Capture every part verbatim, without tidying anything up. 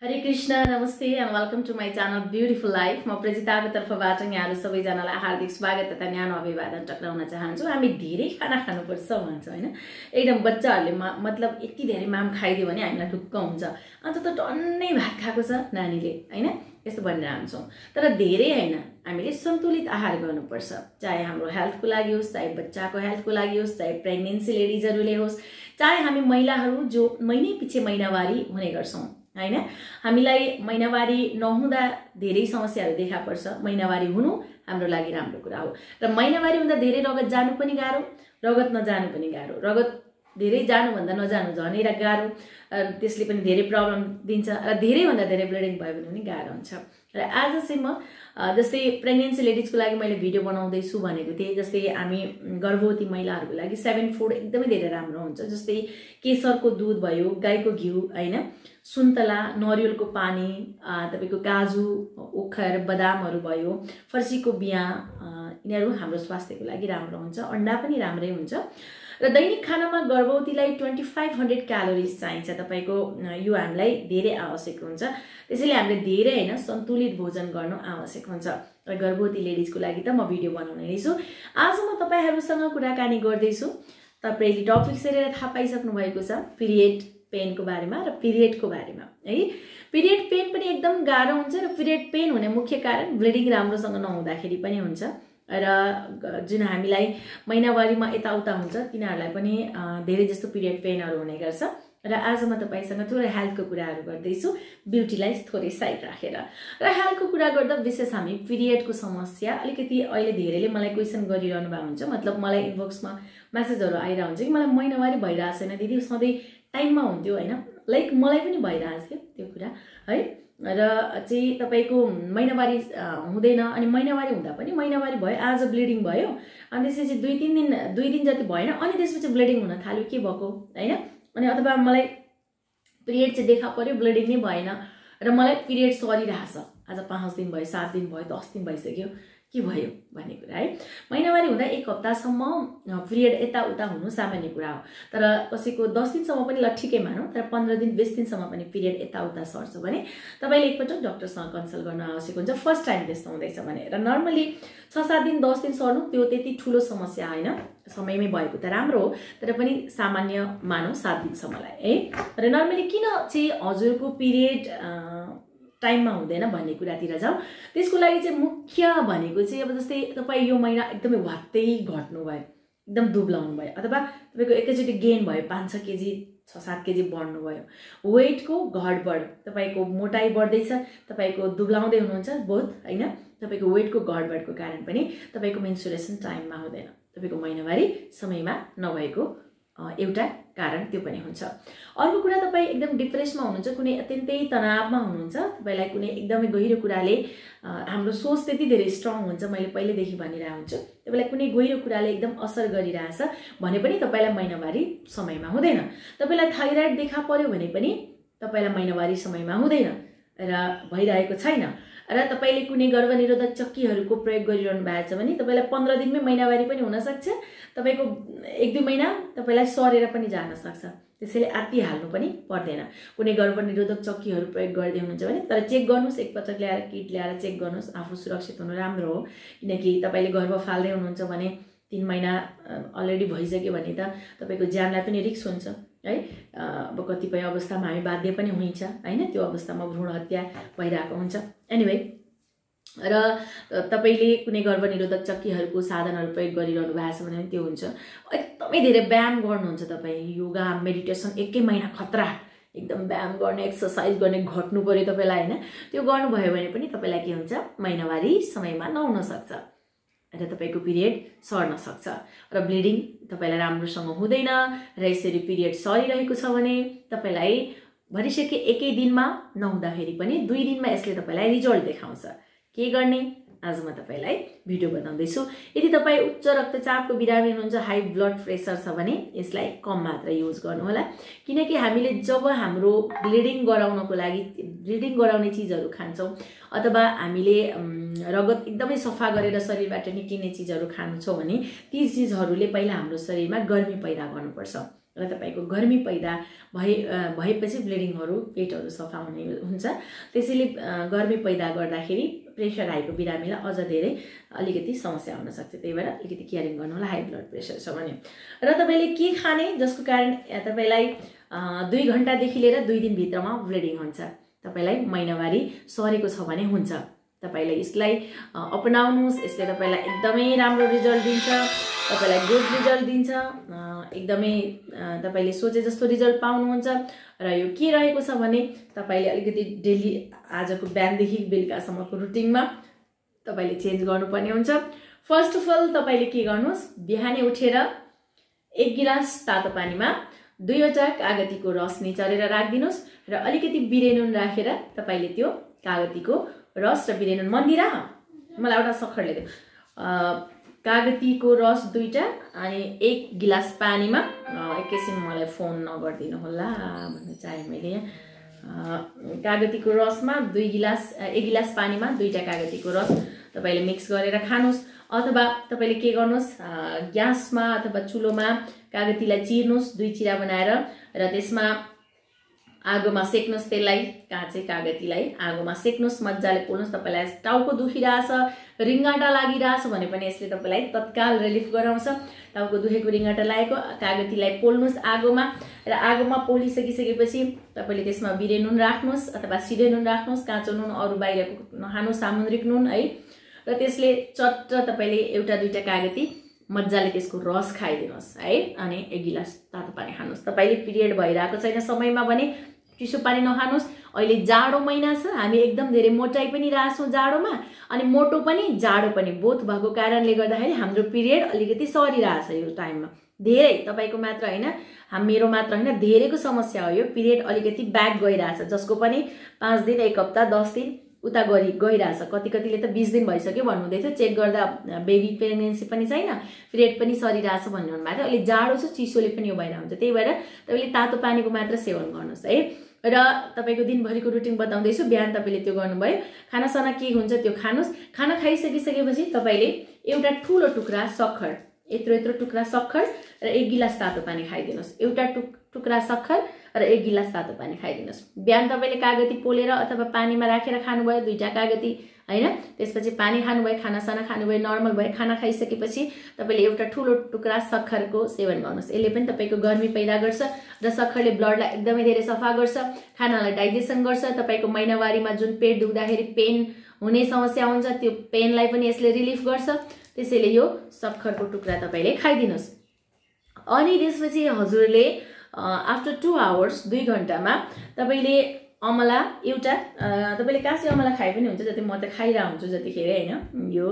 हरे कृष्ण नमस्ते and welcome to my channel beautiful life. म प्रजिताको तर्फबाट यहाँहरू सबैजनालाई हार्दिक स्वागत तथा न्यानो अभिवादन टक्राउन चाहन्छु। हामी धेरै खाना खानुपर्छ भन्छ हैन, एकदम बच्चाहरूले मतलब यति धेरै माम खाइदियो भने हामीलाई ढुक्क हुन्छ। अन्त त टन्नै भात खाएको छ नानीले हैन, यस्तो भनिरहन्छौँ। तर धेरै हैन, हामीले सन्तुलित आहार गर्नुपर्छ। चाहे हाम्रो हेल्थको लागि होस्, चाहे बच्चाको हेल्थको लागि होस्, चाहे प्रेग्नेन्सी लेडिजहरूले होस्, चाहे हामी महिलाहरू जो महिनै पछि महिनावारी हुने गर्छौँ हैन। हामीलाई महिनावारी नहुँदा धेरै समस्याहरू देखा पर्छ। महिनावारी हुनु हाम्रो लागि राम्रो कुरा हो र महिनावारी हुँदा धेरै रगत जानु पनि गाह्रो, रगत नजानु पनि गाह्रो। रगत धेरै जानु भन्दा नजानु झनै गाह्रो, त्यसले पनि धेरै प्रब्लम दिन्छ र धेरै भन्दा धेरै ब्लिडिङ भयो भने पनि गाह्रो हुन्छ। र आज चाहिँ म जस्तै प्रेग्नेन्सी लेडिजको लागि मैले भिडियो बनाउँदैछु भनेको थिएँ। जस्तै हामी गर्भवती महिलाहरूको लागि सेभेन फुड एकदमै धेरै राम्रो हुन्छ। जस्तै केसरको दुध भयो, गाईको घिउ हैन, सुन्तला, नरिवलको पानी, तपाईको काजु, ओखर, बदामहरू भयो, फर्सीको बिया, यिनीहरू हाम्रो स्वास्थ्यको लागि राम्रो हुन्छ। अन्डा पनि राम्रै हुन्छ र दैनिक खानामा गर्भवतीलाई ट्वेन्टी फाइभ हन्ड्रेड क्यालोरिज चाहिन्छ। तपाईको यो हामीलाई धेरै आवश्यक हुन्छ। त्यसैले हामीले धेरै हैन सन्तुलित भोजन गर्नु आवश्यक हुन्छ। र गर्भवती लेडिजको लागि त म भिडियो बनाउने रहेछु। आज म तपाईहरुसँग कुराकानी गर्दैछु। तपाईले टपिक हेरेर थाहा पाइसक्नु भएको छ पिरियड पेनको बारेमा र पिरियडको बारेमा है। पिरियड पेन पनि एकदम गाह्रो हुन्छ र पिरियड पेन हुने मुख्य कारण ब्लिडिङ राम्रोसँग नहुँदाखेरि पनि हुन्छ। र जुन हामीलाई महिनावारीमा यताउता हुन्छ तिनीहरूलाई पनि धेरै जस्तो पिरियड पेनहरू हुने गर्छ। र आज म तपाईसँग थोरै हेल्थको कुराहरू गर्दैछु, ब्युटीलाई थोरै साइड राखेर। र हेल्थको कुरा गर्दा विशेष हामी पिरियडको समस्या अलिकति अहिले धेरैले मलाई क्वेसन गरिरहनु भएको हुन्छ। मतलब मलाई इनबक्समा मेसेजहरू आइरहेको हुन्छ कि मलाई महिनावारी भइरहेको छैन दिदी, सधैँ टाइममा हुन्थ्यो हैन। लाइक मलाई पनि भइरहेको थियो त्यो कुरा है। र चाहिँ तपाईको महिनावारी हुँदैन अनि महिनावारी हुँदा पनि महिनावारी भयो, आज ब्लिडिङ भयो अनि त्यसपछि दुई तीन दिन दुई दिन जति भएन अनि त्यसपछि ब्लिडिङ हुन थाल्यो, के भएको हैन। अनि अथवा मलाई पिरियड चाहिँ देखा पर्यो, ब्लिडिङ नै भएन र मलाई पिरियड सरिरहेछ, आज पाँच दिन भयो, सात दिन भयो, दस दिन भइसक्यो, के भयो भन्ने कुरा है। महिनावारी हुँदा एक हप्तासम्म पिरियड यताउता हुनु सामान्य कुरा हो। तर कसैको दस दिनसम्म पनि ल ठिकै मानौँ, तर पन्ध्र दिन बिस दिनसम्म पनि पिरियड यताउता सर्छ भने तपाईँले एकपटक डक्टरसँग कन्सल्ट गर्न आवश्यक हुन्छ, फर्स्ट टाइम त्यस्तो हुँदैछ भने। र नर्मली छ सात दिन दस दिन सर्नु त्यो त्यति ठुलो समस्या होइन, समयमै भएको त राम्रो हो, तर पनि सामान्य मानौँ सात दिनसम्मलाई है। र नर्मली किन चाहिँ हजुरको पिरियड टाइममा हुँदैन भन्ने कुरातिर जाउँ। त्यसको लागि चाहिँ मुख्य भनेको चाहिँ अब जस्तै तपाईँ यो महिना एकदमै वात्तै घट्नु भयो, एकदम दुब्लाउनु भयो, अथवा तपाईँको एकैचोटि गेन भयो, पाँच छ केजी छ सात केजी बढ्नु भयो, वेटको घटबड, तपाईँको मोटाइ बढ्दैछ, तपाईँको दुब्लाउँदै हुनुहुन्छ बहुत हैन, तपाईँको वेटको घटबडको कारण पनि तपाईँको मेन्सुरेसन टाइममा हुँदैन, तपाईँको महिनावारी समयमा नभएको एउटा कारण त्यो पनि हुन्छ। अर्को कुरा, तपाईँ एकदम डिप्रेसमा हुनुहुन्छ, कुनै अत्यन्तै तनावमा हुनुहुन्छ, तपाईँलाई कुनै एकदमै गहिरो कुराले, हाम्रो सोच त्यति धेरै स्ट्रङ हुन्छ, मैले पहिलेदेखि भनिरहेको हुन्छु, तपाईँलाई कुनै गहिरो कुराले एकदम असर गरिरहेछ भने पनि तपाईँलाई महिनावारी समयमा हुँदैन। तपाईँलाई थाइराइड देखा पर्यो भने पनि तपाईँलाई महिनावारी समयमा हुँदैन र भइरहेको छैन। र तपाईँले कुनै गर्भनिरोधक चक्कीहरूको प्रयोग गरिरहनु भएको छ भने तपाईँलाई पन्ध्र दिनमै महिनावारी पनि हुनसक्छ, तपाईँको एक दुई महिना तपाईँलाई सरेर पनि जान सक्छ। त्यसैले आत्ति हाल्नु पनि पर्दैन। कुनै गर्भनिरोधक चक्कीहरू प्रयोग गर्दै हुनुहुन्छ भने तर चेक गर्नुहोस्, एकपटक ल्याएर किट ल्याएर चेक गर्नुहोस्, आफू सुरक्षित हुनु राम्रो हो। किनकि तपाईँले गर्भ फाल्दै हुनुहुन्छ भने तीन महिना अलरेडी भइसक्यो भने त तपाईँको ज्यानलाई पनि रिस्क हुन्छ है। अब कतिपय अवस्थामा हामी बाध्य पनि हुन्छ हैन, त्यो अवस्थामा भ्रूण हत्या भइरहेको हुन्छ। एनिवे, र तपाईले कुनै गर्भनिरोधक चक्कीहरूको साधनहरू प्रयोग गरिरहनु भएको छ भने त्यो हुन्छ। एकदमै धेरै व्यायाम गर्नुहुन्छ तपाईँ, योगा मेडिटेसन एकै महिना खतरा, एकदम व्यायाम गर्ने एक्सर्साइज गर्ने घट्नु पर्यो तपाईँलाई हैन, त्यो गर्नुभयो भने पनि तपाईँलाई के हुन्छ, महिनावारी समयमा नहुन सक्छ र तपाईँको पिरियड सर्न सक्छ र ब्लिडिङ तपाईँलाई राम्रोसँग हुँदैन। र यसरी पिरियड सरिरहेको छ भने तपाईँलाई भनिसके एकै दिनमा नहुँदाखेरि पनि दुई दिनमा यसले तपाईँलाई रिजल्ट देखाउँछ। के गर्ने आज म तपाईलाई भिडियो बताउँदैछु। यदि तपाईँ उच्च रक्तचापको बिरामी हुनुहुन्छ, हाई ब्लड प्रेसर छ भने यसलाई कम मात्रा युज गर्नु होला। किनकि हामीले जब हाम्रो ब्लिडिङ गराउनको लागि ब्लिडिङ गराउने चिजहरू खान्छौँ अथवा हामीले रगत एकदमै सफा गरेर शरीरबाट निक्लिने चिजहरू खान्छौँ भने ती चिजहरूले पहिला हाम्रो शरीरमा गर्मी पैदा गर्नुपर्छ र तपाईको गर्मी पैदा भए भएपछि ब्लिडिङहरू पेटहरू सफा हुने हुन्छ। त्यसैले गर्मी पैदा गर्दाखेरि प्रेसर हाईको बिरामीलाई अझ धेरै अलिकति समस्या हुन सक्छ। त्यही भएर अलिकति केयरिङ गर्नु होला हाई ब्लड प्रेसर छ भने। र तपाईले के खाने जसको कारण तपाईलाई दुई घण्टादेखि लिएर दुई दिन भित्रमा ब्लिडिङ हुन्छ, तपाईलाई महिनावारी सरेको छ भने हुन्छ। तपाईले यसलाई अपनाउनुस्, यसले तपाईलाई एकदमै राम्रो रिजल्ट दिन्छ, तपाईलाई गुड रिजल्ट दिन्छ, एकदमै तपाईले सोचे जस्तो रिजल्ट पाउनुहुन्छ। र यो के रहेको छ भने तपाईले अलिकति डेली आजको बिहानदेखि बेलुकासम्मको रुटिनमा तपाईले चेन्ज गर्नुपर्ने हुन्छ। फर्स्ट अफ अल तपाईले के गर्नुस्, बिहानै उठेर एक गिलास तातो पानीमा दुईवटा कागतीको रस निचरेर राखिदिनुस् र अलिकति बिरे नुन राखेर तपाईले त्यो कागतीको रस र बिरे नुन मन्दिरा मलाई एउटा सक्खर ल्याइदियो कागतीको रस दुईटा अनि एक गिलास पानीमा एकैछिन मलाई फोन नगर्दिनु होला भन्न चाहे मैले यहाँ कागतीको रसमा दुई गिलास एक गिलास पानीमा दुईटा कागतीको रस तपाईले मिक्स गरेर खानुस्। अथवा तपाईले के गर्नुस्, ग्यासमा अथवा चुलोमा कागतीलाई चिर्नुस् दुई चिरा बनाएर र त्यसमा आगोमा सेक्नुस्। त्यसलाई काँचै कागतीलाई आगोमा सेक्नुस्, मजाले पोल्नुस्। तपाईलाई टाउको दुखिरहेछ, रिङ्गाटा लागिरहेछ भने पनि यसले तपाईलाई तत्काल रिलिफ गराउँछ। टाउको दुखेको रिङ्गाटा लागेको कागतीलाई पोल्नुस् आगोमा र आगोमा पोलिसकिसकेपछि तपाईले त्यसमा बिरे नुन राख्नुस् अथवा सिधै नुन राख्नुस्, काँचो नुन अरू बाहिरको नखानुस्, सामुद्रिक नुन है। र त्यसले चट्ट तपाईले एउटा दुईटा कागती मजाले त्यसको रस खाइदिनुस् है, अनि एक गिलास तातो पानी खानुस्। तपाईले पिरियड भइरहेको छैन समयमा भने चिसो पानी नखानुस्। अहिले जाडो महिना छ, हामी एकदम धेरै मोटाइ पनि रहेछौँ जाडोमा अनि मोटो पनि जाडो पनि बोथ भएको कारणले गर्दाखेरि हाम्रो पिरियड अलिकति सरिरहेछ यो टाइममा। धेरै तपाईको मात्र हैन, हाम मेरो मात्र हैन, धेरैको समस्या हो यो। पिरियड अलिकति ब्याक गइरहेछ, जसको पनि पाँच दिन एक हप्ता दस दिन उता गरी गइरहेछ। कति कतिले त बीस दिन भइसक्यो भन्नुहुँदै थियो, चेक गर्दा बेबी प्रेग्नेन्सी पनि छैन, पिरियड पनि सरिरहेछ भन्नु भएको थियो। अहिले जाडो छ, चिसोले पनि यो भइरहेको हुन्छ। त्यही भएर तपाईले तातो पानीको मात्र सेवन गर्नुस् है। र तपाईको दिनभरिको रुटिन बताउँदैछु। बिहान तपाईले त्यो गर्नुभयो, खानासाना के हुन्छ त्यो खानुस्। खाना खाइसकिसकेपछि तपाईले एउटा ठुलो टुक्रा सक्खर, यत्रो यत्रो टुक्रा सक्खर र एक गिलास तातो पानी खाइदिनुस्। एउटा टुक टुक्रा सक्खर र एक गिलास तातो पानी खाइदिनुस्। बिहान तपाईले कागती पोलेर अथवा पानीमा राखेर खानुभयो दुईटा कागती हैन, त्यसपछि पानी खानुभयो, खानासाना खानुभयो, नर्मल भयो। खाना खाइसकेपछि तपाईले एउटा ठुलो टुक्रा सक्खरको सेवन गर्नुस्। यसले पनि तपाईको गर्मी पैदा गर्छ र सक्खरले ब्लडलाई एकदमै धेरै सफा गर्छ, खानालाई डाइजेसन गर्छ। तपाईको महिनावारीमा जुन पेट दुख्दाखेरि पेन हुने समस्या हुन्छ त्यो पेनलाई पनि यसले रिलिफ गर्छ। त्यसैले यो सक्खरको टुक्रा तपाईले खाइदिनुस्। अनि त्यसपछि हजुरले आफ्टर टू आवर्स दुई घण्टामा तपाईले अमला एउटा तपाईले काँसी अमला खाए पनि हुन्छ, जति म त खाइरहेको हुन्छु जतिखेर हैन। यो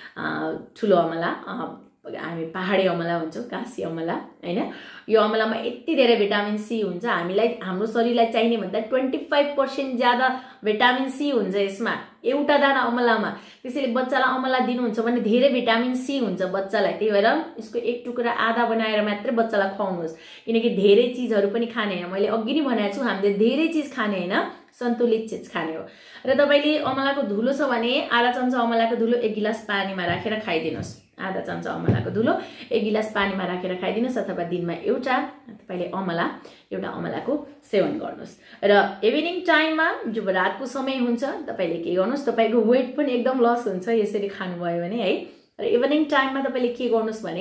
ठुलो अमला हामी पहाडी अमला भन्छौँ, काँसी अमला हैन। यो अमलामा यति धेरै भिटामिन सी हुन्छ, हामीलाई हाम्रो शरीरलाई चाहिने भन्दा ट्वेन्टी फाइभ पर्सेन्ट ज्यादा भिटामिन सी हुन्छ यसमा एउटा दाना अमलामा। त्यसैले बच्चालाई अमला दिनुहुन्छ भने धेरै भिटामिन सी हुन्छ बच्चालाई। त्यही भएर यसको एक टुक्रा आधा बनाएर मात्रै बच्चालाई खुवाउनुहोस्, किनकि धेरै चिजहरू पनि खाने हैन। मैले अघि नै भनेको छु, हामीले धेरै चिज खाने हैन, सन्तुलित चिज खाने हो। र तपाईले अमलाको धुलो छ भने आधा चम्चा अमलाको धुलो एक गिलास पानीमा राखेर खाइदिनुस्। आधा चम्चा अमलाको धुलो एक गिलास पानीमा राखेर खाइदिनुस् अथवा दिनमा एउटा तपाईले अमला एउटा अमलाको सेवन गर्नुस्। र इभिनिङ टाइममा जब रातको समय हुन्छ तपाईले के गर्नुस्, तपाईको वेट पनि एकदम लस हुन्छ यसरी खानुभयो भने है। र इभिनिङ टाइममा तपाईले के गर्नुस् भने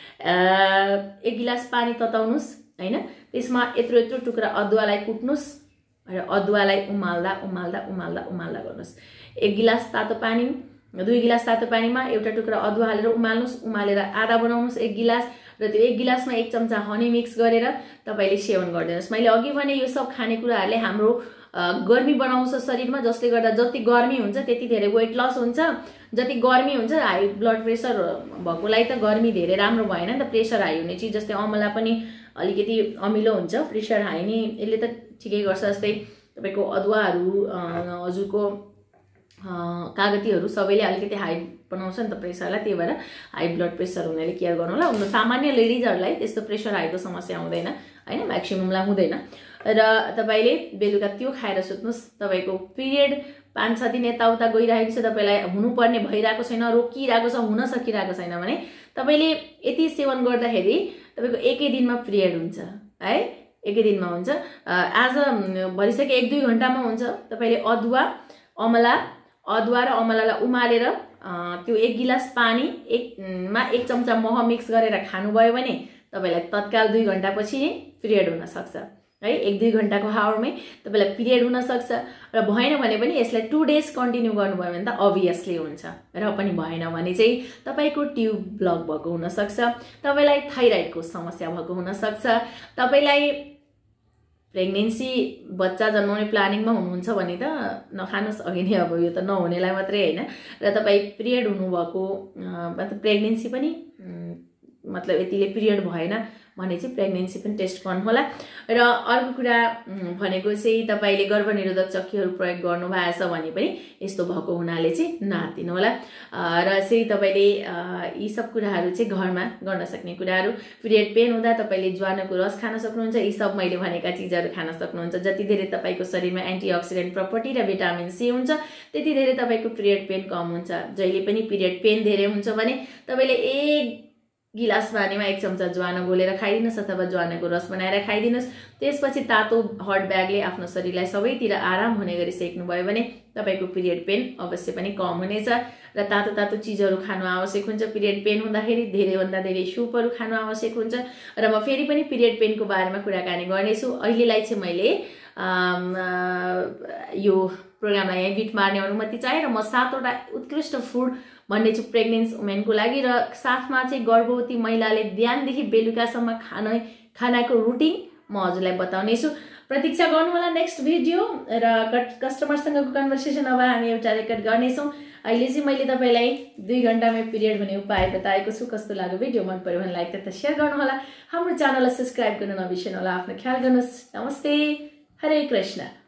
एक गिलास पानी तताउनुस् हैन, त्यसमा यत्रो यत्रो टुक्रा अदुवालाई कुट्नुस् र अदुवालाई उमाल्दा उमाल्दा उमाल्दा उमाल्दा गर्नुस्। एक गिलास तातो पानी दुई गिलास तातो पानीमा एउटा टुक्रा अदुवा हालेर उमाल्नुस्, उमालेर आधा बनाउनुस् एक गिलास र त्यो एक गिलासमा एक चम्चा हनी मिक्स गरेर तपाईले सेवन गरिदिनुस्। मैले अघि भने यो सब खानेकुराहरूले हाम्रो गर्मी बनाउँछ शरीरमा, जसले गर्दा जति गर्मी हुन्छ त्यति धेरै वेट लस हुन्छ। जति गर्मी हुन्छ हाई ब्लड प्रेसर भएकोलाई त गर्मी धेरै राम्रो भएन नि त, प्रेसर हाई हुने चिज जस्तै अमला पनि अलिकति अमिलो हुन्छ, प्रेसर हाई नि यसले त ठिकै गर्छ। जस्तै तपाईको अदुवाहरू हजुरको कागतीहरू सबैले अलिकति हाई बनाउँछ नि त प्रेसरलाई। त्यही भएर हाई ब्लड प्रेसर हुनेले केयर गर्नु होला। उनीहरू सामान्य लेडिजहरूलाई त्यस्तो प्रेसर हाईको समस्या हुँदैन हैन, म्याक्सिममलाई हुँदैन। र तपाईले बेलुका त्यो खाएर सुत्नुस्। तपाईको पिरियड पाँच छ दिन यताउता गइरहेको छ, तपाईलाई हुनुपर्ने भइरहेको छैन, रोकिरहेको छ, हुन सकिरहेको छैन भने तपाईले यति सेवन गर्दाखेरि तपाईको एकै दिनमा पिरियड हुन्छ। है, एकै दिनमा हुन्छ। आज भरिसक्यो एक दुई घण्टामा हुन्छ। तपाईले अदुवा अमला अदुवा र अमलालाई उमालेर त्यो एक गिलास पानी एकमा एक चम्चा मह मिक्स गरेर खानुभयो भने तपाईलाई तत्काल दुई घण्टापछि नै पिरियड हुन सक्छ है। एक दुई घण्टाको हावरमै तपाईलाई पिरियड हुन सक्छ र भएन भने पनि यसलाई टु डेज कन्टिन्यू गर्नुभयो भने त अभियसली हुन्छ। र पनि भएन भने चाहिँ तपाईको ट्युब ब्लक भएको हुन सक्छ, तपाईलाई थाइराइडको समस्या भएको हुन सक्छ, तपाईलाई प्रेग्नेन्सी बच्चा जन्माउने प्लानिङमा हुनुहुन्छ भने त नखानुस् अघि नै, अब यो त नहुनेलाई मात्रै हैन। र तपाई पिरियड हुनुभएको मतलब प्रेग्नेन्सी पनि मतलब यतिले पिरियड भएन भने चाहिँ प्रेग्नेन्सी पनि टेस्ट गर्नु होला। र अर्को कुरा भनेको चाहिँ तपाईले गर्भनिरोधक चक्कीहरू प्रयोग गर्नु भएछ भने पनि यस्तो भएको हुनाले चाहिँ नातिनु होला। र चाहिँ तपाईले यी सब कुराहरू चाहिँ घरमा गर्न सक्ने कुराहरू, पिरियड पेन हुँदा तपाईले ज्वानोको रस खान सक्नुहुन्छ। यी सब मैले भनेका चीजहरू खान सक्नुहुन्छ। जति धेरै तपाईको शरीरमा एन्टिअक्सिडेन्ट प्रपर्टी र भिटामिन सी हुन्छ त्यति धेरै तपाईको पिरियड पेन कम हुन्छ। जहिले पनि पिरियड पेन धेरै हुन्छ भने तपाईले एक गिलास पानीमा एक चम्चा ज्वानो घोलेर खाइदिनुस् अथवा ज्वानोको रस बनाएर खाइदिनुस्। त्यसपछि तातो हट ब्यागले आफ्नो शरीरलाई सबैतिर आराम हुने गरी सेक्नुभयो भने तपाईको पिरियड पेन अवश्य पनि कम हुनेछ। र तातो तातो चीजहरू खानु आवश्यक हुन्छ। पिरियड पेन हुँदाखेरि धेरैभन्दा धेरै सुपहरू खानु आवश्यक हुन्छ। र म फेरि पनि पिरियड पेनको बारेमा कुराकानी गर्नेछु। अहिलेलाई चाहिँ मैले यो प्रोग्रामलाई यही बिट मार्ने अनुमति चाहे र म सातवटा उत्कृष्ट फुड भन्ने छु प्रेग्नेन्ट वुमेनको लागि। र साथमा चाहिँ गर्भवती महिलाले बिहानदेखि बेलुकासम्म खाना खानाको रुटिन म हजुरलाई बताउने छु। प्रतीक्षा गर्नु होला नेक्स्ट भिडियो र कस्टमरसँगको कन्भर्सेसन अब हामी एउटा रेकर्ड गर्नेछौँ। अहिले चाहिँ मैले तपाईलाई दुई घण्टामै पिरियड हुने उपाय बताएको छु। कस्तो लाग्यो भिडियो, मन पर्यो भने लाइक तथा सेयर गर्नु होला। हाम्रो च्यानललाई सब्स्क्राइब गर्न नबिर्सनु होला। आफ्नो ख्याल गर्नुहोस्। नमस्ते, हरे कृष्ण।